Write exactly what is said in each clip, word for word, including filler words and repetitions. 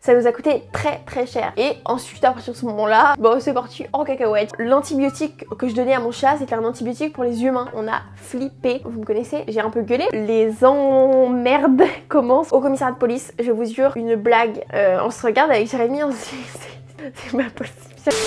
Ça nous a coûté très très cher. Et ensuite à partir de ce moment là, bon c'est parti en cacahuète. L'antibiotique que je donnais à mon chat c'était un antibiotique pour les humains. On a flippé, vous me connaissez, j'ai un peu gueulé. Les emmerdes commencent au commissariat de police, je vous jure, une blague. Euh, on se regarde avec Jérémy, on se dit c'est pas possible.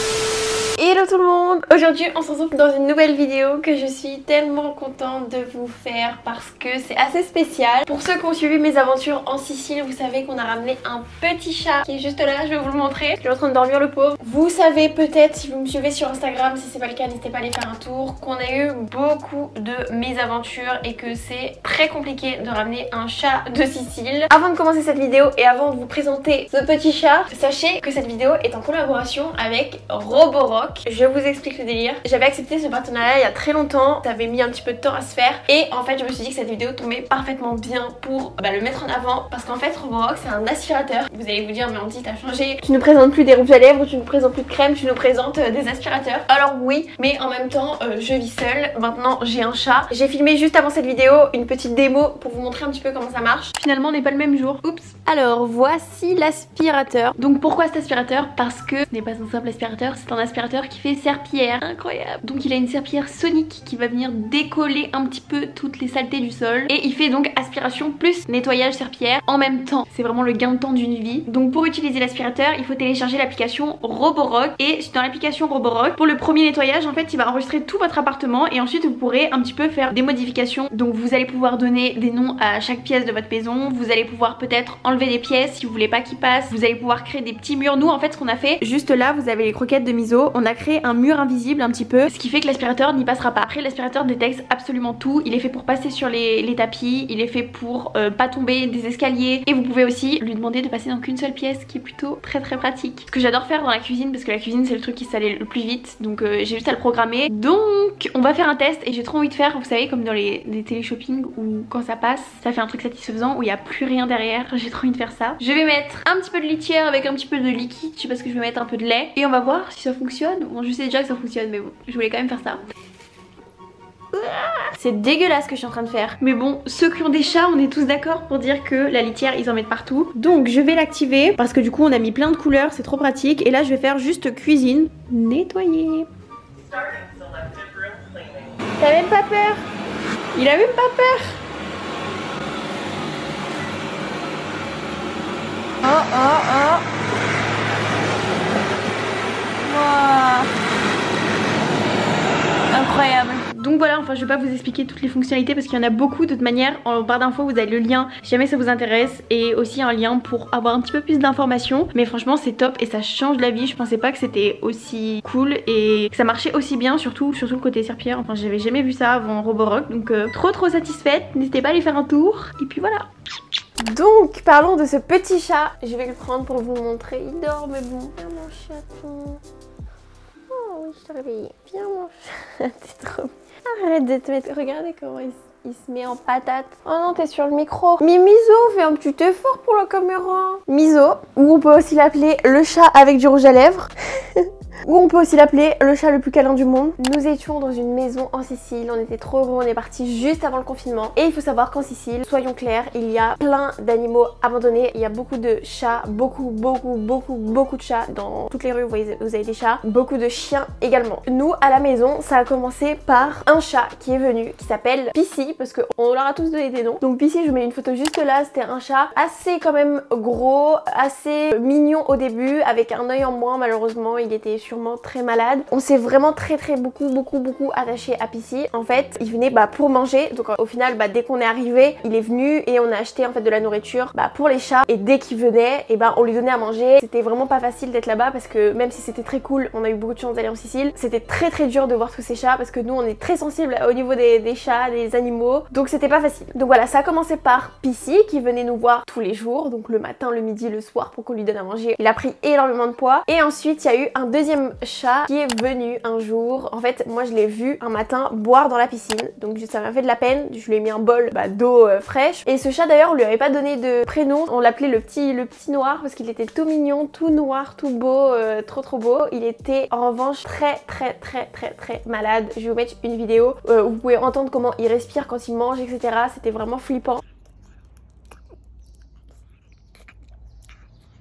Hello tout le monde! Aujourd'hui on se retrouve dans une nouvelle vidéo que je suis tellement contente de vous faire parce que c'est assez spécial. Pour ceux qui ont suivi mes aventures en Sicile, vous savez qu'on a ramené un petit chat qui est juste là, je vais vous le montrer. Il est en train de dormir le pauvre. Vous savez peut-être, si vous me suivez sur Instagram, si c'est pas le cas n'hésitez pas à aller faire un tour, qu'on a eu beaucoup de mésaventures et que c'est très compliqué de ramener un chat de Sicile. Avant de commencer cette vidéo et avant de vous présenter ce petit chat, sachez que cette vidéo est en collaboration avec Roborock. Je vous explique le délire. J'avais accepté ce partenariat il y a très longtemps, ça avait mis un petit peu de temps à se faire et en fait je me suis dit que cette vidéo tombait parfaitement bien pour bah, le mettre en avant parce qu'en fait Roborock c'est un aspirateur. Vous allez vous dire mais Andy t'as changé, tu ne présentes plus des rouges à lèvres, tu ne présentes plus de crème, tu nous présentes euh, des aspirateurs. Alors oui, mais en même temps euh, je vis seule, maintenant j'ai un chat. J'ai filmé juste avant cette vidéo une petite démo pour vous montrer un petit peu comment ça marche. Finalement on n'est pas le même jour, oups. Alors voici l'aspirateur. Donc pourquoi cet aspirateur? Parce que ce n'est pas un simple aspirateur, c'est un aspirateur qui fait serpillière, incroyable. Donc il a une serpillière sonique qui va venir décoller un petit peu toutes les saletés du sol et il fait donc aspiration plus nettoyage serpillière en même temps. C'est vraiment le gain de temps d'une vie. Donc pour utiliser l'aspirateur il faut télécharger l'application Roborock et dans l'application Roborock pour le premier nettoyage en fait il va enregistrer tout votre appartement et ensuite vous pourrez un petit peu faire des modifications. Donc vous allez pouvoir donner des noms à chaque pièce de votre maison, vous allez pouvoir peut-être enlever des pièces si vous voulez pas qu'ils passent, vous allez pouvoir créer des petits murs. Nous en fait ce qu'on a fait, juste là vous avez les croquettes de miso, on a créé un mur invisible un petit peu, ce qui fait que l'aspirateur n'y passera pas. Après l'aspirateur détecte absolument tout, il est fait pour passer sur les, les tapis, il est fait pour euh, pas tomber des escaliers et vous pouvez aussi lui demander de passer dans qu'une seule pièce, qui est plutôt très très pratique. Ce que j'adore faire dans la cuisine parce que la cuisine c'est le truc qui s'allait le plus vite, donc euh, j'ai juste à le programmer. Donc on va faire un test et j'ai trop envie de faire, vous savez comme dans les, les télé-shopping où quand ça passe ça fait un truc satisfaisant où il n'y a plus rien derrière. J'ai trop envie de faire ça. Je vais mettre un petit peu de litière avec un petit peu de liquide, je sais pas ce que je vais mettre, un peu de lait et on va voir si ça fonctionne. Bon je sais déjà que ça fonctionne mais bon je voulais quand même faire ça. C'est dégueulasse ce que je suis en train de faire. Mais bon, ceux qui ont des chats, on est tous d'accord pour dire que la litière, ils en mettent partout. Donc je vais l'activer parce que du coup on a mis plein de couleurs, c'est trop pratique. Et là je vais faire juste cuisine, nettoyer. T'as même pas peur? Il a même pas peur. Oh oh oh. Wow. Incroyable. Donc voilà, enfin je vais pas vous expliquer toutes les fonctionnalités parce qu'il y en a beaucoup. De toute manière en barre d'infos vous avez le lien si jamais ça vous intéresse et aussi un lien pour avoir un petit peu plus d'informations. Mais franchement c'est top et ça change la vie. Je pensais pas que c'était aussi cool et que ça marchait aussi bien, surtout surtout le côté serpillière. Enfin j'avais jamais vu ça avant Roborock, donc euh, trop trop satisfaite. N'hésitez pas à aller faire un tour et puis voilà. Donc parlons de ce petit chat. Je vais le prendre pour vous montrer. Il dort mais bon. Viens mon chaton. Oh oui je t'ai réveillé. Viens mon chat. T'es trop... Arrête de te mettre... Regardez comment il, il se met en patate. Oh non, t'es sur le micro. Mais Miso, fais un petit effort pour la caméra. Miso, ou on peut aussi l'appeler le chat avec du rouge à lèvres. Ou on peut aussi l'appeler le chat le plus câlin du monde. Nous étions dans une maison en Sicile, on était trop heureux, on est parti juste avant le confinement. Et il faut savoir qu'en Sicile, soyons clairs, il y a plein d'animaux abandonnés. Il y a beaucoup de chats, beaucoup, beaucoup, beaucoup, beaucoup de chats. Dans toutes les rues, vous voyez, vous avez des chats. Beaucoup de chiens également. Nous, à la maison, ça a commencé par un chat qui est venu, qui s'appelle Pissy, parce qu'on leur a tous donné des noms. Donc Pissy, je vous mets une photo juste là, c'était un chat assez quand même gros, assez mignon au début, avec un œil en moins malheureusement, il était sûrement très malade. On s'est vraiment très très beaucoup beaucoup beaucoup attaché à Pissy. En fait il venait bah, pour manger, donc au final bah, dès qu'on est arrivé il est venu et on a acheté en fait de la nourriture bah, pour les chats et dès qu'il venait et bah, on lui donnait à manger. C'était vraiment pas facile d'être là-bas parce que même si c'était très cool, on a eu beaucoup de chance d'aller en Sicile, c'était très très dur de voir tous ces chats parce que nous on est très sensible au niveau des, des chats, des animaux, donc c'était pas facile. Donc voilà, ça a commencé par Pissy qui venait nous voir tous les jours, donc le matin, le midi, le soir pour qu'on lui donne à manger. Il a pris énormément de poids et ensuite il y a eu un deuxième chat qui est venu un jour. En fait moi je l'ai vu un matin boire dans la piscine, donc ça m'a fait de la peine. Je lui ai mis un bol bah, d'eau euh, fraîche et ce chat d'ailleurs on lui avait pas donné de prénom, on l'appelait le petit le petit noir parce qu'il était tout mignon, tout noir, tout beau, euh, trop trop beau. Il était en revanche très très très très très malade. Je vais vous mettre une vidéo euh, où vous pouvez entendre comment il respire quand il mange, etc. C'était vraiment flippant.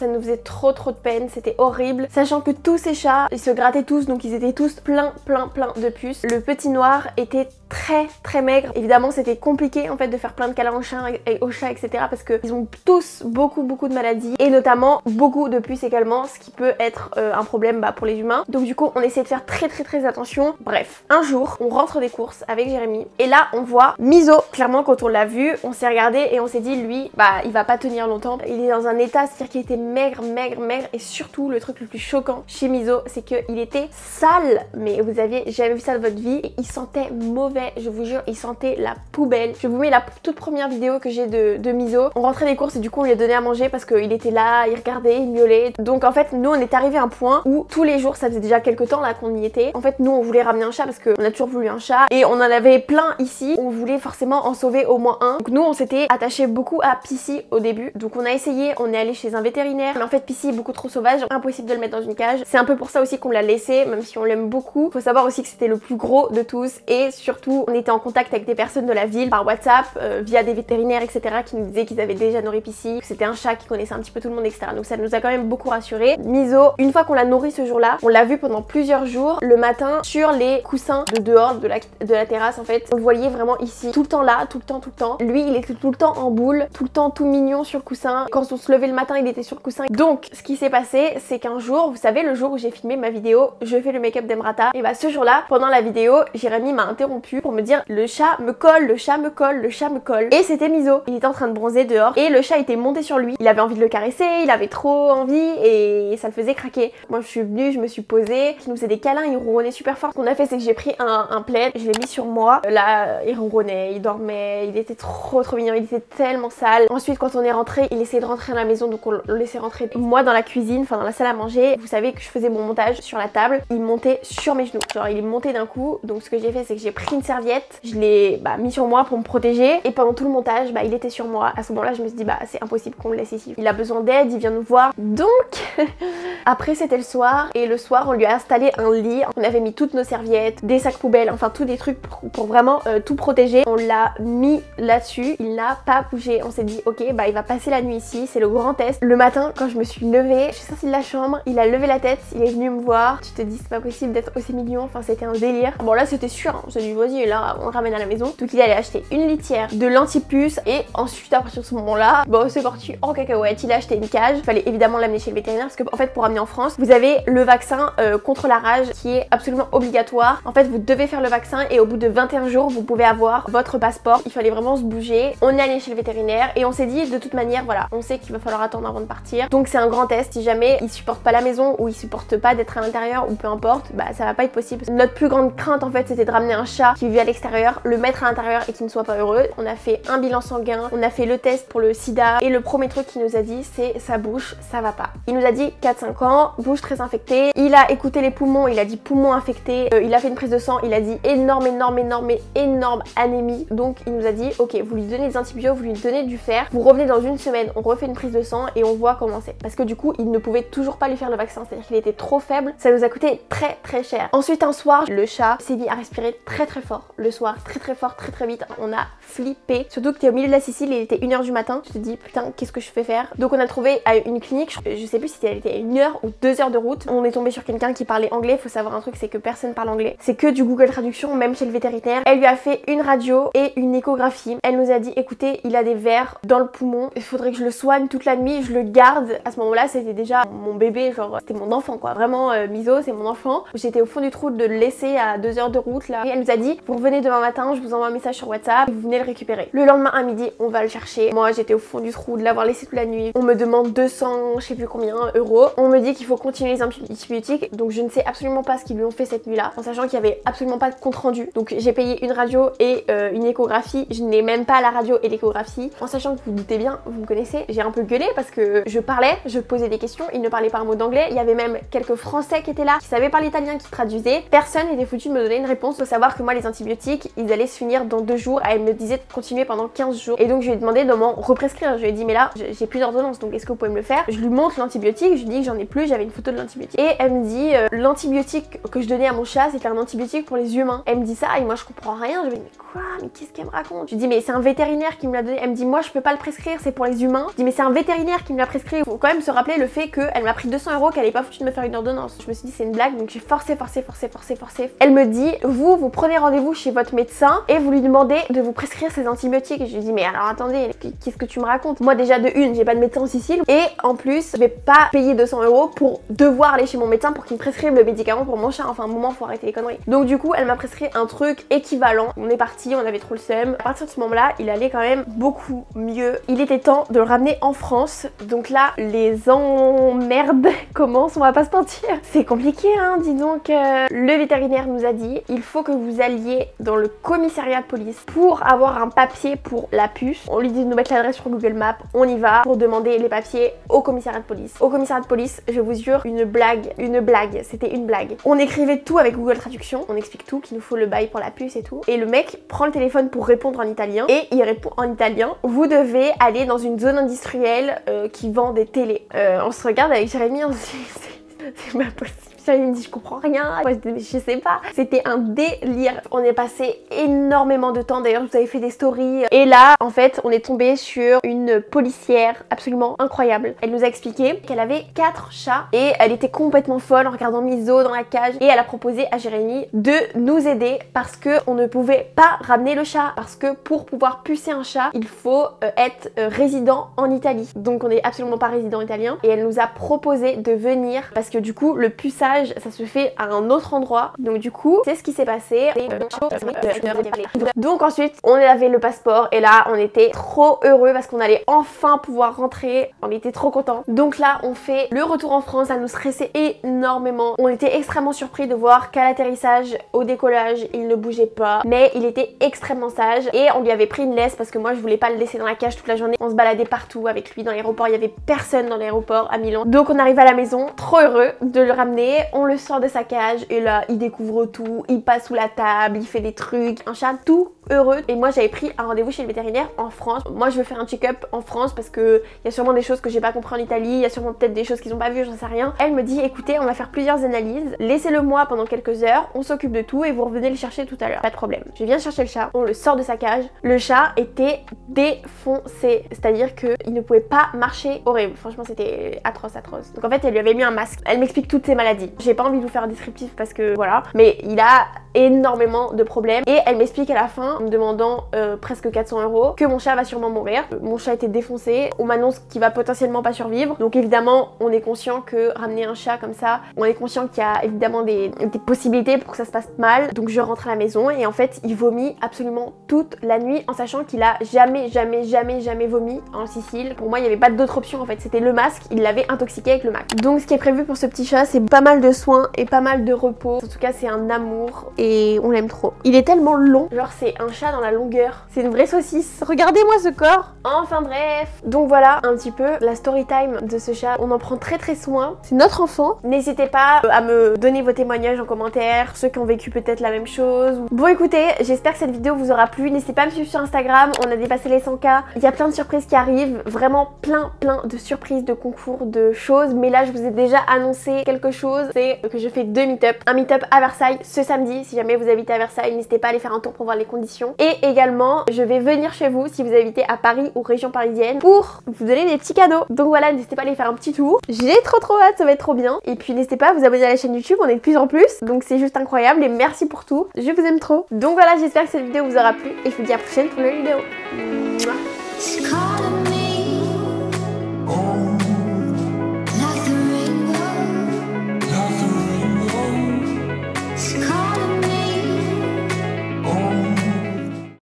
Ça nous faisait trop trop de peine, c'était horrible. Sachant que tous ces chats, ils se grattaient tous, donc ils étaient tous plein plein plein de puces. Le petit noir était très très maigre. Évidemment c'était compliqué en fait de faire plein de câlins aux chats, et aux chats etc. parce qu'ils ont tous beaucoup beaucoup de maladies et notamment beaucoup de puces également, ce qui peut être euh, un problème bah, pour les humains. Donc du coup on essaie de faire très très très attention. Bref, un jour on rentre des courses avec Jérémy et là on voit Miso. Clairement quand on l'a vu, on s'est regardé et on s'est dit lui bah il va pas tenir longtemps. Il est dans un état, c'est-à-dire qu'il était maigre maigre maigre et surtout le truc le plus choquant chez Miso c'est qu'il était sale, mais vous aviez jamais vu ça de votre vie et il sentait mauvais. Je vous jure, il sentait la poubelle. Je vous mets la toute première vidéo que j'ai de, de Miso. On rentrait des courses et du coup on lui a donné à manger parce qu'il était là, il regardait, il miaulait. Donc en fait nous on est arrivé à un point où tous les jours, ça faisait déjà quelques temps là qu'on y était. En fait nous on voulait ramener un chat parce qu'on a toujours voulu un chat et on en avait plein ici. On voulait forcément en sauver au moins un. Donc nous on s'était attaché beaucoup à Pissy au début. Donc on a essayé, on est allé chez un vétérinaire. Mais en fait Pissy est beaucoup trop sauvage, impossible de le mettre dans une cage. C'est un peu pour ça aussi qu'on l'a laissé, même si on l'aime beaucoup. Faut savoir aussi que c'était le plus gros de tous et surtout on était en contact avec des personnes de la ville par WhatsApp, euh, via des vétérinaires etc qui nous disaient qu'ils avaient déjà nourri Pissy, que c'était un chat qui connaissait un petit peu tout le monde etc. Donc ça nous a quand même beaucoup rassuré. Miso, une fois qu'on l'a nourri ce jour-là, on l'a vu pendant plusieurs jours le matin sur les coussins de dehors de la, de la terrasse en fait. On le voyait vraiment ici, tout le temps là, tout le temps, tout le temps. Lui il était tout le temps en boule, tout le temps tout mignon sur le coussin. Quand on se levait le matin il était sur le coussin. Donc ce qui s'est passé c'est qu'un jour, vous savez le jour où j'ai filmé ma vidéo, je fais le make-up d'Emrata, et bah ce jour-là, pendant la vidéo, Jérémy m'a interrompu pour me dire le chat me colle, le chat me colle, le chat me colle. Et c'était Miso. Il était en train de bronzer dehors et le chat était monté sur lui. Il avait envie de le caresser, il avait trop envie et ça le faisait craquer. Moi je suis venue, je me suis posée, il nous faisait des câlins, il ronronnait super fort. Ce qu'on a fait c'est que j'ai pris un, un plaid, je l'ai mis sur moi. Là il ronronnait, il dormait, il était trop trop mignon, il était tellement sale. Ensuite quand on est rentré, il essayait de rentrer à la maison donc on le laissait rentrer. Moi dans la cuisine, enfin dans la salle à manger, vous savez que je faisais mon montage sur la table, il montait sur mes genoux. Genre il est monté d'un coup, donc ce que j'ai fait c'est que j'ai pris une serviette, je l'ai bah, mis sur moi pour me protéger et pendant tout le montage bah il était sur moi. À ce moment là je me suis dit bah c'est impossible qu'on le laisse ici, il a besoin d'aide, il vient nous voir. Donc après c'était le soir et le soir on lui a installé un lit, on avait mis toutes nos serviettes, des sacs poubelles, enfin tous des trucs pour, pour vraiment euh, tout protéger. On l'a mis là-dessus, il n'a pas bougé. On s'est dit ok bah il va passer la nuit ici, c'est le grand test. Le matin quand je me suis levée, je suis sortie de la chambre, il a levé la tête, il est venu me voir. Tu te dis c'est pas possible d'être aussi mignon, enfin c'était un délire. Bon là c'était sûr, hein. On s'est dit vas-y là on le ramène à la maison. Donc il allait acheter une litière, de l'antipuce et ensuite à partir de ce moment-là, bon c'est parti en cacahuète. Il a acheté une cage, il fallait évidemment l'amener chez le vétérinaire parce que en fait pour amener en France, vous avez le vaccin euh, contre la rage qui est absolument obligatoire. En fait vous devez faire le vaccin et au bout de vingt et un jours vous pouvez avoir votre passeport. Il fallait vraiment se bouger. On est allé chez le vétérinaire et on s'est dit de toute manière voilà, on sait qu'il va falloir attendre avant de partir. Donc c'est un grand test, si jamais il supporte pas la maison ou il supporte pas d'être à l'intérieur ou peu importe, bah ça va pas être possible. Notre plus grande crainte en fait c'était de ramener un chat qui vit à l'extérieur, le mettre à l'intérieur et qui ne soit pas heureux. On a fait un bilan sanguin, on a fait le test pour le sida et le premier truc qu'il nous a dit c'est sa bouche ça va pas. Il nous a dit quatre cinq ans, bouche très infectée. Il a écouté les poumons, il a dit poumons infectés, euh, il a fait une prise de sang, il a dit énorme énorme énorme énorme anémie. Donc il nous a dit ok vous lui donnez des antibiotiques, vous lui donnez du fer, vous revenez dans une semaine, on refait une prise de sang et on voit comment c'est. Parce que du coup il ne pouvait toujours pas lui faire le vaccin, c'est-à-dire qu'il était trop faible, ça nous a coûté très très cher. Ensuite un soir le chat s'est mis à respirer très très fort le soir, très très fort, très très vite. On a flippé, surtout que t'es au milieu de la Sicile, il était une heure du matin, tu te dis putain qu'est-ce que je fais faire. Donc on a trouvé à une clinique, je sais plus si elle était à une heure ou deux heures de route. On est tombé sur quelqu'un qui parlait anglais. Faut savoir un truc, c'est que personne parle anglais, c'est que du Google Traduction, même chez le vétérinaire. Elle lui a fait une radio et une échographie. Elle nous a dit écoutez il a des vers dans le poumon, il faudrait que je le soigne toute la nuit, je le garde. À ce moment là c'était déjà mon bébé, genre c'était mon enfant quoi, vraiment euh, Miso c'est mon enfant. J'étais au fond du trou de le laisser à deux heures de route là et elle nous a dit vous revenez demain matin, je vous envoie un message sur WhatsApp et vous venez le récupérer. Le lendemain à midi on va le chercher. Moi j'étais au fond du trou de l'avoir laissé toute la nuit. On me demande deux cents je sais plus combien euros. On me dit qu'il faut continuer les antibiotiques, donc je ne sais absolument pas ce qu'ils lui ont fait cette nuit là, en sachant qu'il y avait absolument pas de compte rendu. Donc j'ai payé une radio et euh, une échographie, je n'ai même pas la radio et l'échographie, en sachant que vous doutez bien, vous me connaissez, j'ai un peu gueulé parce que je parlais, je posais des questions, il ne parlait pas un mot d'anglais, il y avait même quelques français qui étaient là, qui savaient parler italien, qui traduisaient, personne n'était foutu de me donner une réponse. Faut savoir que moi les antibiotiques, ils allaient se finir dans deux jours, elle me disait disait de continuer pendant quinze jours. Et donc je lui ai demandé de m'en represcrire. Je lui ai dit mais là j'ai plus d'ordonnance, donc est-ce que vous pouvez me le faire? Je lui montre l'antibiotique, je lui dis que j'en ai plus, j'avais une photo de l'antibiotique. Et elle me dit euh, l'antibiotique que je donnais à mon chat c'était un antibiotique pour les humains. Elle me dit ça et moi je comprends rien. Je me dis mais quoi? Mais qu'est-ce qu'elle me raconte? Je lui dis mais c'est un vétérinaire qui me l'a donné. Elle me dit moi je peux pas le prescrire, c'est pour les humains. Je dis mais c'est un vétérinaire qui me l'a prescrit. Il faut quand même se rappeler le fait qu'elle m'a pris deux cents euros, qu'elle est pas foutue de me faire une ordonnance. Je me suis dit c'est une blague, donc j'ai forcé, forcé, forcé, forcé, forcé. Elle me dit vous, vous prenez rendez-vous chez votre médecin et vous lui demandez de vous prescrire ces antibiotiques. Et je lui dis mais alors attendez, qu'est-ce que tu me racontes? Moi déjà de une, j'ai pas de médecin en Sicile et en plus je vais pas payer deux cents euros pour devoir aller chez mon médecin pour qu'il me prescrive le médicament pour mon chat. Enfin un moment faut arrêter les conneries. Donc du coup elle m'a prescrit un truc équivalent. On est parti, on avait trop le seum. À partir de ce moment-là, il allait quand même beaucoup mieux. Il était temps de le ramener en France. Donc là, les emmerdes commencent, on va pas se mentir. C'est compliqué hein, dis donc. Euh, le vétérinaire nous a dit, il faut que vous alliez dans le commissariat de police pour avoir un papier pour la puce. On lui dit de nous mettre l'adresse sur Google Maps, on y va pour demander les papiers au commissariat de police. Au commissariat de police, je vous jure, une blague, une blague, c'était une blague. On écrivait tout avec Google Traduction, on explique tout, qu'il nous faut le bail pour la puce et tout. Et le mec prend le téléphone pour répondre en italien et il répond en italien, vous devez aller dans une zone industrielle euh, qui vend des télés. Euh, on se regarde avec Jérémy, on se dit c'est pas possible. Il me dit je comprends rien, moi je, je sais pas, c'était un délire. On est passé énormément de temps, d'ailleurs je vous avais fait des stories et là en fait on est tombé sur une policière absolument incroyable. Elle nous a expliqué qu'elle avait quatre chats et elle était complètement folle en regardant Miso dans la cage et elle a proposé à Jérémy de nous aider parce que on ne pouvait pas ramener le chat, parce que pour pouvoir pucer un chat il faut euh, être euh, résident en Italie, donc on n'est absolument pas résident italien et elle nous a proposé de venir parce que du coup le puçage ça se fait à un autre endroit. Donc du coup c'est ce qui s'est passé. Donc ensuite on avait le passeport et là on était trop heureux parce qu'on allait enfin pouvoir rentrer. On était trop contents. Donc là on fait le retour en France. Ça nous stressait énormément. On était extrêmement surpris de voir qu'à l'atterrissage, au décollage, il ne bougeait pas, mais il était extrêmement sage et on lui avait pris une laisse parce que moi je voulais pas le laisser dans la cage toute la journée. On se baladait partout avec lui dans l'aéroport. Il y avait personne dans l'aéroport à Milan. Donc on arrive à la maison, trop heureux de le ramener. On le sort de sa cage et là il découvre tout, il passe sous la table, il fait des trucs, un chat tout heureux. Et moi j'avais pris un rendez-vous chez le vétérinaire en France. Moi je veux faire un check-up en France parce que il y a sûrement des choses que j'ai pas compris en Italie, il y a sûrement peut-être des choses qu'ils ont pas vues, j'en sais rien. Elle me dit écoutez on va faire plusieurs analyses, laissez-le moi pendant quelques heures, on s'occupe de tout et vous revenez le chercher tout à l'heure. Pas de problème. Je viens chercher le chat, on le sort de sa cage, le chat était défoncé, c'est-à-dire qu'il ne pouvait pas marcher, horrible, franchement c'était atroce atroce. Donc en fait elle lui avait mis un masque. Elle m'explique toutes ses maladies. J'ai pas envie de vous faire un descriptif parce que voilà, mais il a énormément de problèmes et elle m'explique à la fin en me demandant euh, presque quatre cents euros que mon chat va sûrement mourir. Mon chat était défoncé, on m'annonce qu'il va potentiellement pas survivre, donc évidemment on est conscient que ramener un chat comme ça, on est conscient qu'il y a évidemment des, des possibilités pour que ça se passe mal. Donc je rentre à la maison et en fait il vomit absolument toute la nuit en sachant qu'il a jamais jamais jamais jamais vomi en Sicile. Pour moi il n'y avait pas d'autre option en fait, c'était le masque, il l'avait intoxiqué avec le masque. Donc ce qui est prévu pour ce petit chat c'est pas mal de soins et pas mal de repos. En tout cas c'est un amour et on l'aime trop. Il est tellement long, genre c'est un chat dans la longueur, c'est une vraie saucisse. Regardez-moi ce corps. Enfin bref, donc voilà un petit peu la story time de ce chat. On en prend très très soin, c'est notre enfant. N'hésitez pas à me donner vos témoignages en commentaire, ceux qui ont vécu peut-être la même chose. Bon écoutez, j'espère que cette vidéo vous aura plu. N'hésitez pas à me suivre sur Instagram, on a dépassé les cent K. Il y a plein de surprises qui arrivent, vraiment plein plein de surprises, de concours, de choses. Mais là je vous ai déjà annoncé quelque chose, c'est que je fais deux meet-up. Un meet-up à Versailles ce samedi, si jamais vous habitez à Versailles, n'hésitez pas à aller faire un tour pour voir les conditions. Et également, je vais venir chez vous si vous habitez à Paris ou région parisienne pour vous donner des petits cadeaux. Donc voilà, n'hésitez pas à aller faire un petit tour. J'ai trop trop hâte, ça va être trop bien. Et puis n'hésitez pas à vous abonner à la chaîne YouTube, on est de plus en plus. Donc c'est juste incroyable et merci pour tout. Je vous aime trop. Donc voilà, j'espère que cette vidéo vous aura plu et je vous dis à la prochaine pour une nouvelle vidéo. Mouah.